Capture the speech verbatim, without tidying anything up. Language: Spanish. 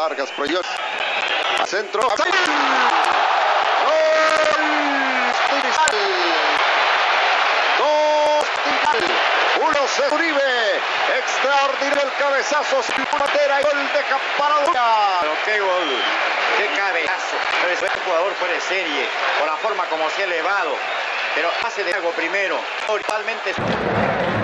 largas proyecciones. A centro. ¡Gol! Dos. Uno se Uribe. Extraordinario el cabezazo. Sin patera. Gol de Caparadora. Pero qué gol. Qué cabezazo. Pero es un jugador fuera de serie. Por la forma como se ha elevado. Pero hace de algo primero. Totalmente.